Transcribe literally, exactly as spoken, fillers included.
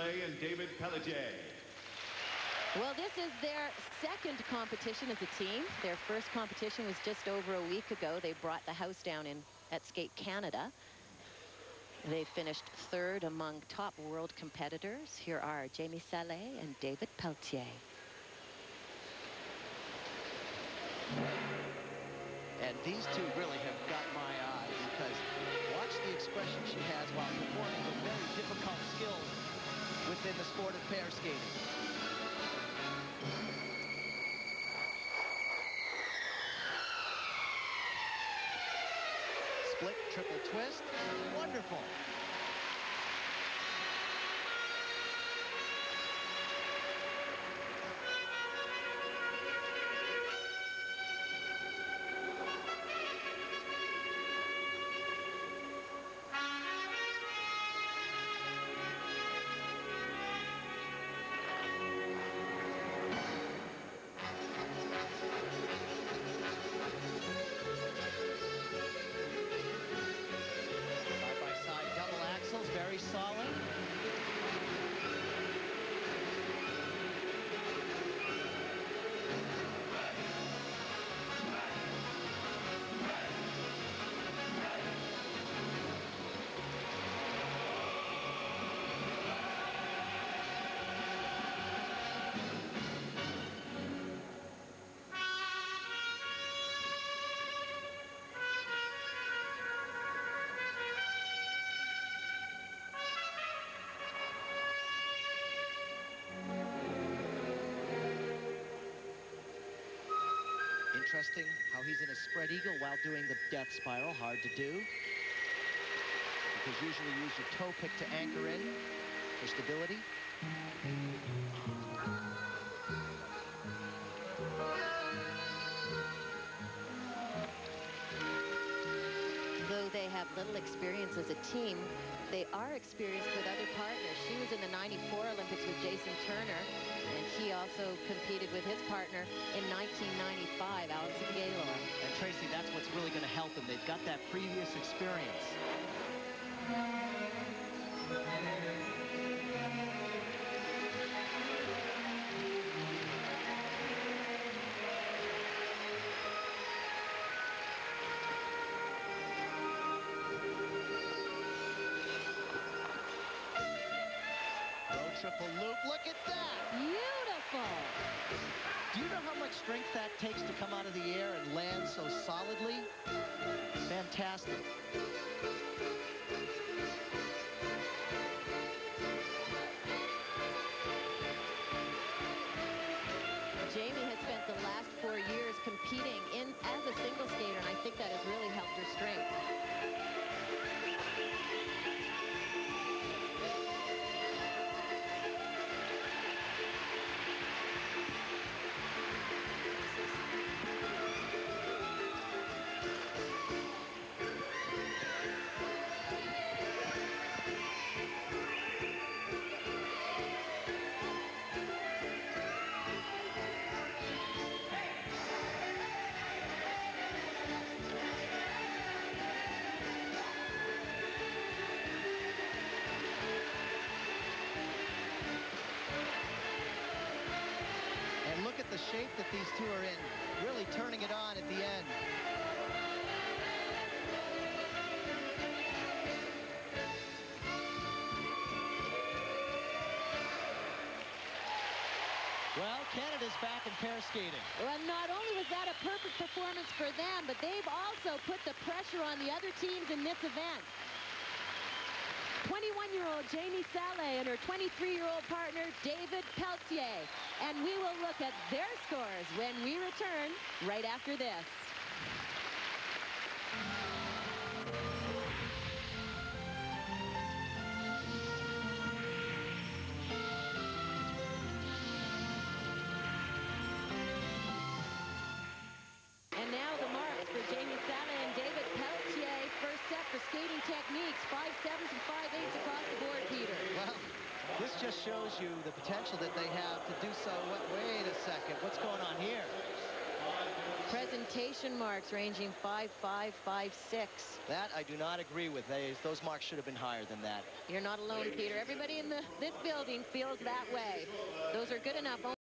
Saleh and David Pelletier. Well, this is their second competition as a team. Their first competition was just over a week ago. They brought the house down in at Skate Canada. They finished third among top world competitors. Here are Jamie Saleh and David Pelletier. And these two really have got my eye, because watch the expression she has while performing the very difficult skills within the sport of pair skating. Split, triple twist, wonderful. Very solid. Interesting how he's in a spread eagle while doing the death spiral. Hard to do, because usually you use your toe pick to anchor in for stability. Though they have little experience as a team, they are experienced with other partners. She was in the ninety-four Olympics with Jason Turner, and he also competed with his partner in nineteen ninety-five, Alison Gaylor. And Tracy, that's what's really going to help them. They've got that previous experience. Triple loop, look at that! Beautiful! Do you know how much strength that takes to come out of the air and land so solidly? Fantastic. Jamie has spent the last four years competing in as a single skater, and I think that has really helped her strength. The shape that these two are in, really turning it on at the end. Well, Canada's back in pair skating. Well, not only was that a perfect performance for them, but they've also put the pressure on the other teams in this event. twenty-one-year-old Jamie Saleh and her twenty-three-year-old partner, David Pelletier. And we will look at their scores when we return right after this. And now the marks for Jamie Saleh and David Pelletier. First set for skating techniques, five sevens and five eights across the board, Peter. Well, this just shows you the potential that they have to do so. What, wait a second, what's going on here? Presentation marks ranging five five, five six. That I do not agree with. They, those marks should have been higher than that. You're not alone, Peter. Everybody in the, this building feels that way. Those are good enough.